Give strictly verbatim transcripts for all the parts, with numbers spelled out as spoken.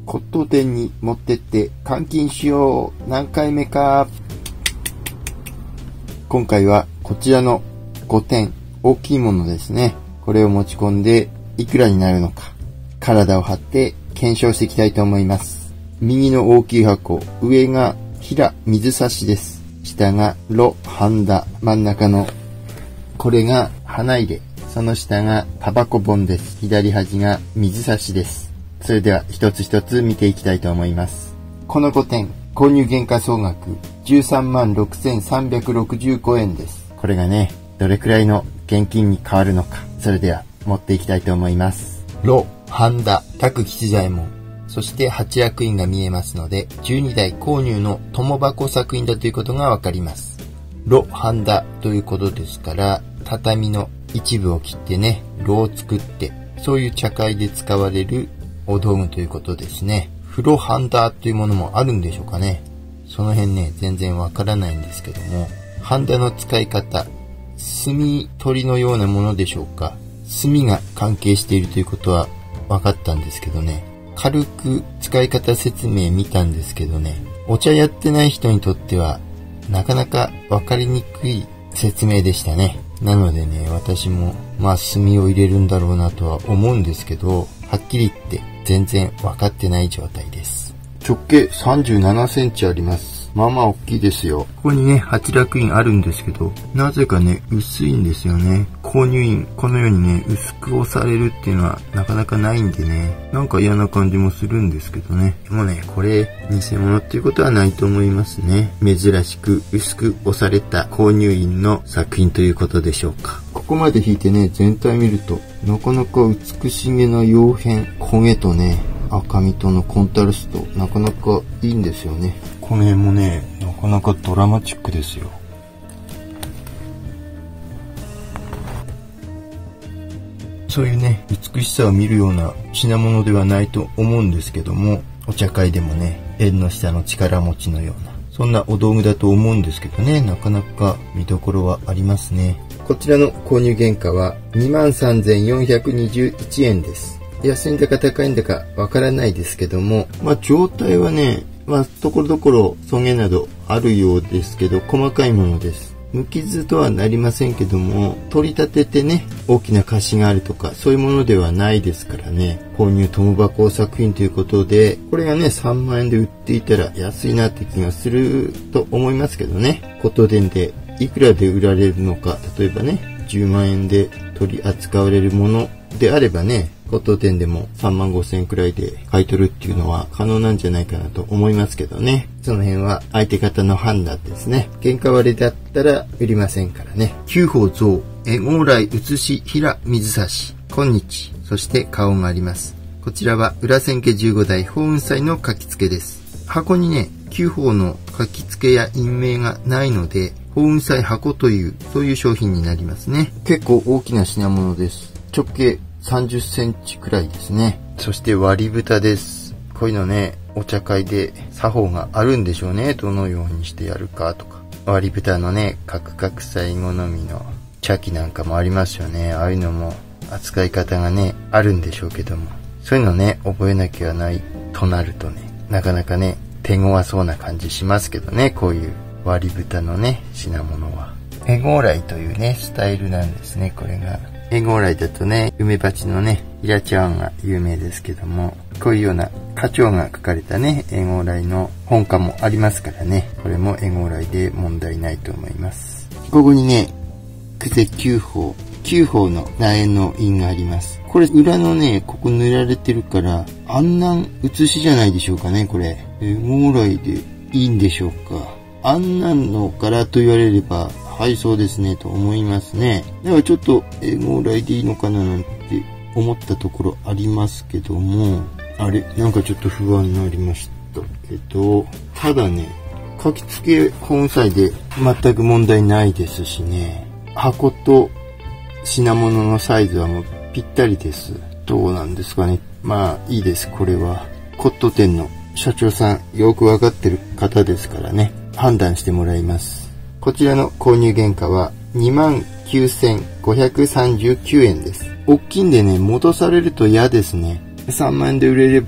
骨董店に持ってって換金しよう。何回目か。今回はこちらのごてん、大きいものですね。これを持ち込んでいくらになるのか、体を張って検証していきたいと思います。右の大きい箱、上が平水差しです。下がロハンダ、真ん中のこれが花入れ、その下がタバコ本です。左端が水差しです。それでは一つ一つ見ていきたいと思います。このごてん、購入原価総額じゅうさんまんろくせんさんびゃくろくじゅうごえんです。これがね、どれくらいの現金に変わるのか、それでは持っていきたいと思います。ロハンダ、拓吉左衛門、そして八役員が見えますので、じゅうにだい購入の友箱作品だということがわかります。ロハンダということですから、畳の一部を切ってね、炉を作って、そういう茶会で使われるお道具ということですね。風呂ハンダというものもあるんでしょうかね。その辺ね、全然わからないんですけども、ハンダの使い方、炭取りのようなものでしょうか。炭が関係しているということは分かったんですけどね。軽く使い方説明見たんですけどね、お茶やってない人にとってはなかなか分かりにくい説明でしたね。なのでね、私もまあ炭を入れるんだろうなとは思うんですけど、はっきり言って全然分かってない状態です。直径さんじゅうななセンチあります。まあまあ大きいですよ。ここにね、八楽印あるんですけど、なぜかね、薄いんですよね。購入印、このようにね、薄く押されるっていうのはなかなかないんでね、なんか嫌な感じもするんですけどね。でもね、これ、偽物っていうことはないと思いますね。珍しく薄く押された購入印の作品ということでしょうか。ここまで引いてね、全体見ると、なかなか美しげな洋片、焦げとね、赤みとのコントラスト、なかなかいいんですよね。この辺もね、なかなかドラマチックですよ。そういうね、美しさを見るような品物ではないと思うんですけども、お茶会でもね、縁の下の力持ちのような、そんなお道具だと思うんですけどね、なかなか見どころはありますね。こちらの購入原価は にまんさんぜんよんひゃくにじゅういちえんです。安いんだか高いんだかわからないですけども、まあ状態はね、まあところどころそげなどあるようですけど、細かいものです。無傷とはなりませんけども、取り立ててね、大きな貸しがあるとかそういうものではないですからね。購入友箱作品ということで、これがねさんまんえんで売っていたら安いなって気がすると思いますけどね。骨董店でいくらで売られるのか、例えばねじゅうまんえんで取り扱われるものであればね、骨董店でもさんまんごせんえんくらいで買い取るっていうのは可能なんじゃないかなと思いますけどね。その辺は相手方の判断ですね。原価割れだったら売りませんからね。九宝蔵、えごう来写し平水差し、今日、そして顔があります。こちらは裏千家じゅうごだい法雲祭の書き付けです。箱にね、九宝の書き付けや印名がないので、法雲祭箱という、そういう商品になりますね。結構大きな品物です。直径さんじゅっセンチくらいですね。そして割り蓋です。こういうのね、お茶会で作法があるんでしょうね。どのようにしてやるかとか。割り蓋のね、カクカク祭好みの茶器なんかもありますよね。ああいうのも扱い方がね、あるんでしょうけども。そういうのね、覚えなきゃないとなるとね、なかなかね、手強そうな感じしますけどね。こういう割り蓋のね、品物は。えごう来というね、スタイルなんですね、これが。えごう来だとね、梅鉢のね、平茶碗が有名ですけども、こういうような花鳥が書かれたね、えごう来の本館もありますからね、これもえごう来で問題ないと思います。ここにね、久世九宝、九宝の苗の印があります。これ裏のね、ここ塗られてるから、安南写しじゃないでしょうかね、これ。えごう来でいいんでしょうか。安南の柄と言われれば、はい、そうですね、と思いますね。だからちょっと、えごう来でいいのかななんて思ったところありますけども、あれ、なんかちょっと不安になりましたけど、ただね、書き付け本祭で全く問題ないですしね、箱と品物のサイズはもうぴったりです。どうなんですかね。まあ、いいです、これは。骨董店の社長さん、よくわかってる方ですからね、判断してもらいます。こちらの購入原価は にまんきゅうせんごひゃくさんじゅうきゅうえんです。大きいんでね、戻されると嫌ですね。さんまんえんで売れれば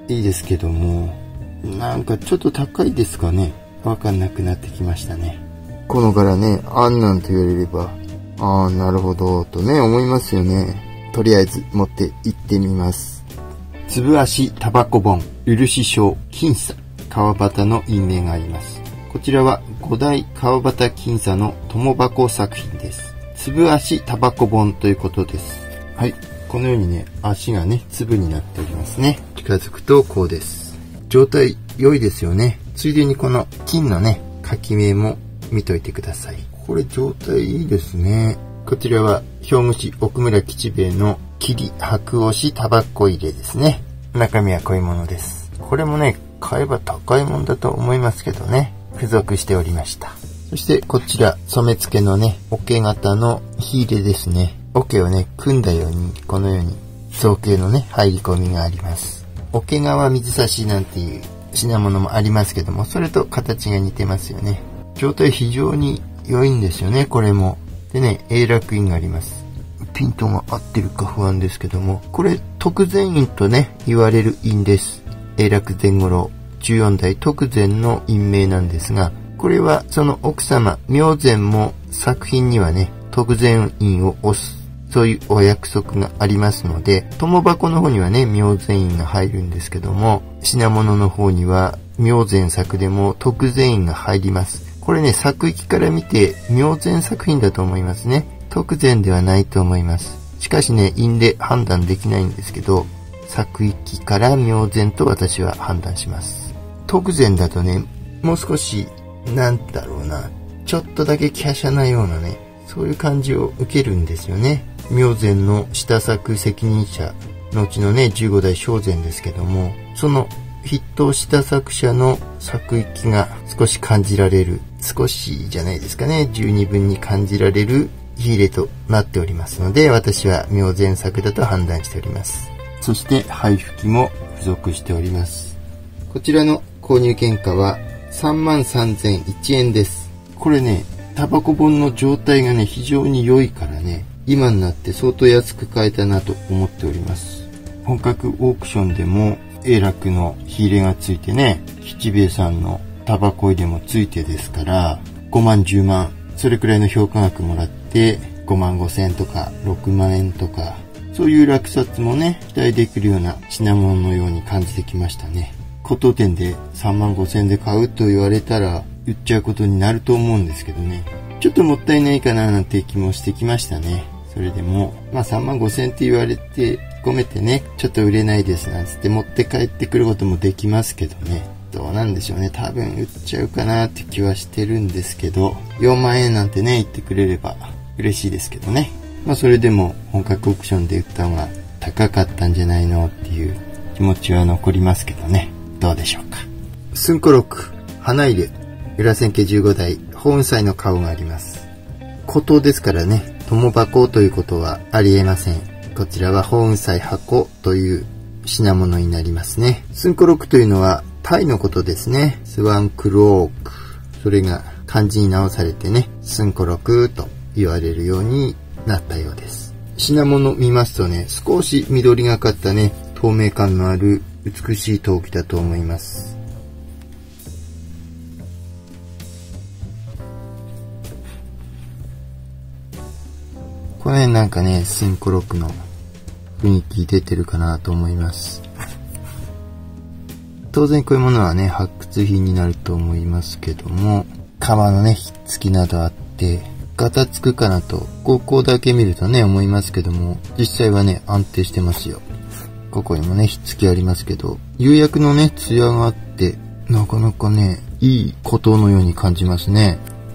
いいですけども、なんかちょっと高いですかね。わかんなくなってきましたね。この柄ね、あんなんと言われれば、ああ、なるほど、とね、思いますよね。とりあえず持って行ってみます。粒足タバコ本、漆章、金沙、川端の印名があります。こちらは五代川端金沙の友箱作品です。粒足タバコ本ということです。はい。このようにね、足がね、粒になっておりますね。近づくとこうです。状態良いですよね。ついでにこの金のね、書き目も見といてください。これ状態いいですね。こちらは兵庫市奥村吉兵衛の桐白押しタバコ入れですね。中身はこういうものです。これもね、買えば高いもんだと思いますけどね。付属しておりました。そしてこちら染付けのね、桶型の火入れですね。桶をね、組んだように、このように造形のね、入り込みがあります。桶川水差しなんていう品物もありますけども、それと形が似てますよね。状態非常に良いんですよね、これも。でね、永楽印があります。ピントが合ってるか不安ですけども、これ徳前印とね、言われる印です。永楽前後郎じゅうよん代徳前の印名なんですが、これはその奥様明前も作品にはね、徳前印を押す、そういうお約束がありますので、友箱の方にはね、明前印が入るんですけども、品物の方には明前作でも徳前印が入ります。これね、作域から見て明前作品だと思いますね。徳前ではないと思います。しかしね、印で判断できないんですけど、作域から明前と私は判断します。徳前だとね、もう少し、なんだろうな、ちょっとだけ華奢なようなね、そういう感じを受けるんですよね。明前の下作責任者のうちのね、じゅうご代正前ですけども、その筆頭下作者の作域が少し感じられる、少しじゃないですかね、十二分に感じられる火入れとなっておりますので、私は明前作だと判断しております。そして灰吹きも付属しております。こちらの購入原価はさんまんさんぜんいちえんです。これね、タバコ本の状態がね、非常に良いからね、今になって相当安く買えたなと思っております。本格オークションでも永楽の火入れがついてね、吉兵衛さんのタバコ入れもついてですから、ごまんじゅうまん、それくらいの評価額もらってごまんごせんえんとかろくまんえんとか、そういう落札もね、期待できるような品物のように感じてきましたね。骨董店でさんまんごせんえんで買うと言われたら売っちゃうことになると思うんですけどね、ちょっともったいないかななんて気もしてきましたね。それでも、まあさんまんごせんえんって言われて、込めてね、ちょっと売れないですなんつって持って帰ってくることもできますけどね。どうなんでしょうね。多分売っちゃうかなって気はしてるんですけど、よんまんえんなんてね、言ってくれれば嬉しいですけどね。まあそれでも本格オークションで売った方が高かったんじゃないのっていう気持ちは残りますけどね。どうでしょうか。寸古録、花入れ、裏千家じゅうご代、法雲斎の顔があります。古刀ですからね、友箱ということはありえません。こちらは法雲斎箱という品物になりますね。寸古録というのはタイのことですね。スワンクローク。それが漢字に直されてね、寸古録と言われるようになったようです。品物見ますとね、少し緑がかったね、透明感のある美しい陶器だと思います。この辺なんかね、寸古録の雰囲気出てるかなと思います。当然こういうものはね、発掘品になると思いますけども、革のね、ひっつきなどあって、ガタつくかなと、ここだけ見るとね、思いますけども、実際はね、安定してますよ。ここにもね、ひっつきありますけど、釉薬のね、艶があって、なかなかね、いい古刀のように感じますね。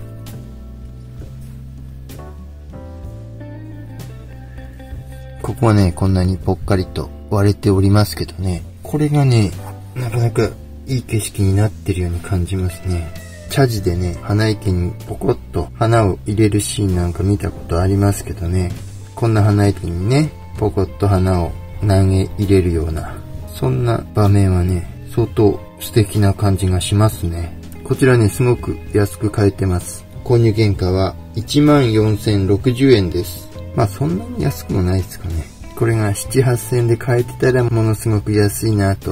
ここはね、こんなにぽっかりと割れておりますけどね、これがね、なかなかいい景色になってるように感じますね。茶事でね、花池にポコッと花を入れるシーンなんか見たことありますけどね、こんな花池にね、ポコッと花を投げ入れるような、そんな場面はね、相当素敵な感じがしますね。こちらね、すごく安く買えてます。購入原価はいちまんよんせんろくじゅうえんです。まあそんなに安くもないですかね。これがなな、はっせんえんで買えてたらものすごく安いなと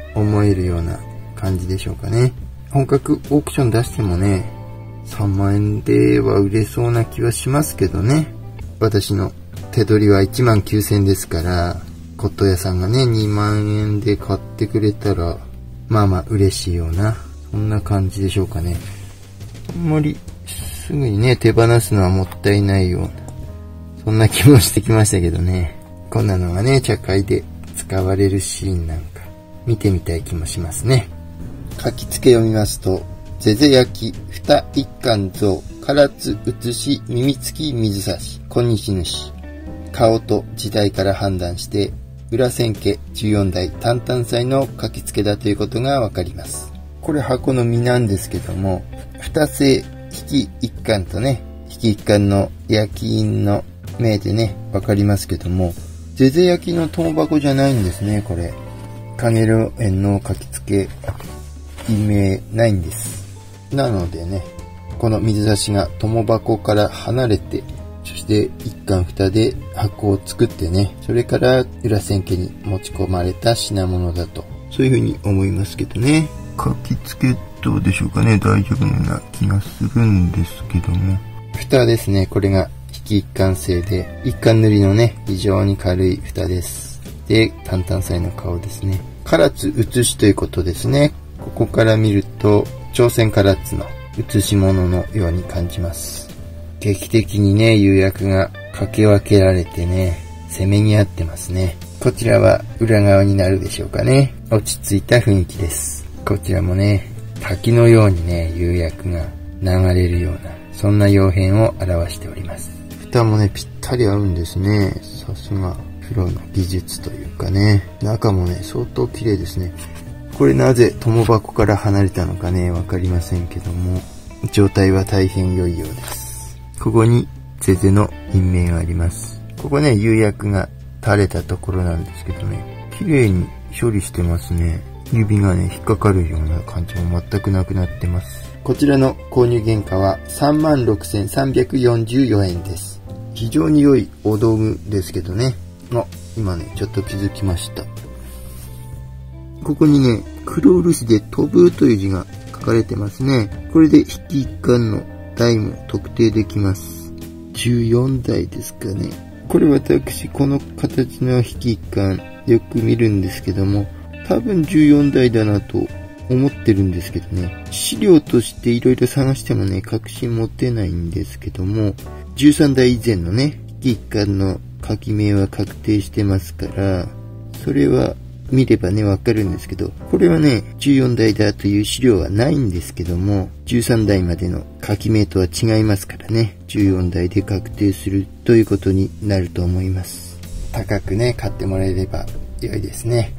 思えるような感じでしょうかね。本格オークション出してもね、さんまんえんでは売れそうな気はしますけどね。私の手取りはいちまんきゅうせんえんですから、骨董屋さんがね、にまんえんで買ってくれたら、まあまあ嬉しいような、そんな感じでしょうかね。あんまりすぐにね、手放すのはもったいないような、そんな気もしてきましたけどね。こんなのがね、茶会で使われるシーンなんか、見てみたい気もしますね。書き付けを見ますと、ぜぜ焼き、蓋一貫像、唐津写し、耳付き水差し、小西主。顔と時代から判断して、裏千家じゅうよんだい担々祭の書き付けだということがわかります。これ箱の実なんですけども、二製引き一貫とね、引き一貫の焼き印の銘でね、わかりますけども、ぜぜ焼きの友箱じゃないんですね、これ。かげろう園の書き付け、印銘ないんです。なのでね、この水差しが友箱から離れて、そして一貫蓋で箱を作ってね、それから裏千家に持ち込まれた品物だと、そういうふうに思いますけどね。書き付けどうでしょうかね、大丈夫な気がするんですけども。蓋ですね、これが引き一貫製で、一貫塗りのね、非常に軽い蓋です。で、担々祭の顔ですね。唐津写しということですね。ここから見ると、朝鮮唐津の写し物のように感じます。劇的にね、釉薬が掛け分けられてね、せめぎ合ってますね。こちらは裏側になるでしょうかね。落ち着いた雰囲気です。こちらもね、滝のようにね、釉薬が流れるような、そんな窯変を表しております。蓋もね、ぴったり合うんですね。さすがプロの技術というかね。中もね、相当綺麗ですね。これなぜ友箱から離れたのかね、わかりませんけども、状態は大変良いようです。ここにぜぜの印銘があります。ここね、釉薬が垂れたところなんですけどね、綺麗に処理してますね。指がね、引っかかるような感じも全くなくなってます。こちらの購入原価は さんまんろくせんさんびゃくよんじゅうよえんです。非常に良いお道具ですけどね。あ、今ね、ちょっと気づきました。ここにね、黒漆で飛ぶという字が書かれてますね。これで引き一貫の台も特定できます。じゅうよんだいですかね。これ私、この形の引き一貫よく見るんですけども、多分じゅうよんだいだなと思ってるんですけどね。資料としていろいろ探してもね、確信持てないんですけども、じゅうさんだい以前のね、引き一貫の書き名は確定してますから、それは見ればね、わかるんですけど、これはね、じゅうよんだいだという資料はないんですけども、じゅうさんだいまでの書き名とは違いますからね、じゅうよんだいで確定するということになると思います。高くね、買ってもらえれば良いですね。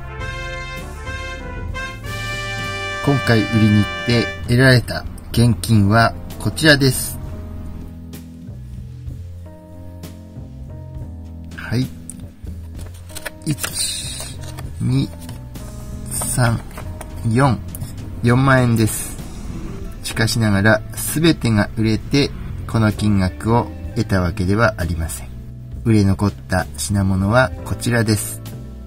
今回売りに行って得られた現金はこちらです。はい。いち、に、さん、よん。よんまんえんです。しかしながら全てが売れてこの金額を得たわけではありません。売れ残った品物はこちらです。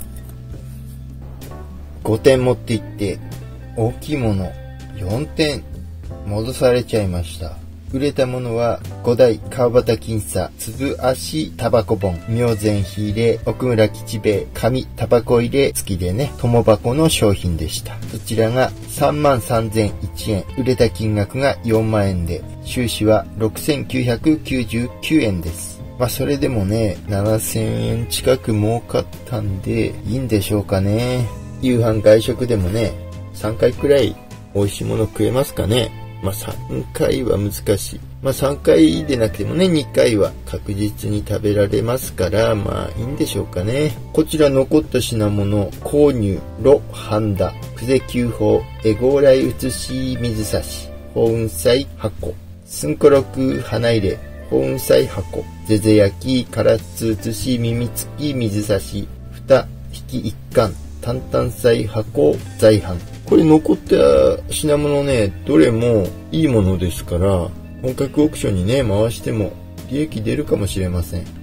ごてん持って行って大きいものよんてん戻されちゃいました。売れたものは五代川端金茶粒足タバコ本明前火入れ奥村吉兵衛紙タバコ入れ付きでね、友箱の商品でした。こちらがさんまんさんぜんいちえん、売れた金額がよんまんえんで、収支はろくせんきゅうひゃくきゅうじゅうきゅうえんです。まあそれでもね、ななせんえん近く儲かったんでいいんでしょうかね。夕飯外食でもね、さんかいくらい美味しいもの食えますかね。まあさんかいは難しい。まあさんかいでなくてもね、にかいは確実に食べられますから、まあいいんでしょうかね。こちら残った品物、購入、炉、ハンダ、久世九宝、エゴーライ写し水差し、宝雲祭箱、すんころく花入れ、宝雲祭箱、ぜぜ焼き、唐津写し耳付き水差し、蓋、引き一貫、担々祭箱、在販。これ残った品物ね、どれもいいものですから、本格オークションにね、回しても利益出るかもしれません。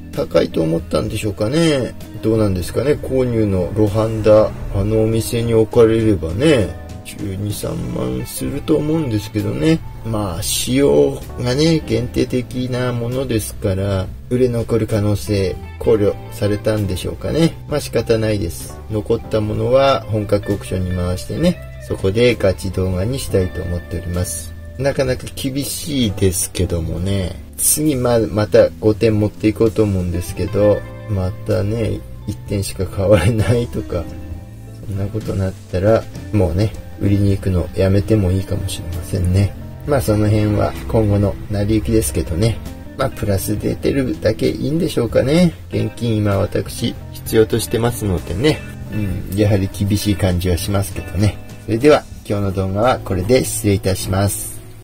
高いと思ったんでしょうかね。どうなんですかね。購入のロハンダ、あのお店に置かれればね、じゅうに、さんまんすると思うんですけどね。まあ、使用がね、限定的なものですから、売れ残る可能性考慮されたんでしょうかね。まあ仕方ないです。残ったものは本格オークションに回してね、そこでガチ動画にしたいと思っております。なかなか厳しいですけどもね、次ままたごてん持っていこうと思うんですけど、またね、いってんしか買われないとか、そんなことになったら、もうね、売りに行くのやめてもいいかもしれませんね。まあその辺は今後の成り行きですけどね。まあプラス出てるだけいいんでしょうかね。現金今私必要としてますのでね。うん、やはり厳しい感じはしますけどね。それでは今日の動画はこれで失礼いたします。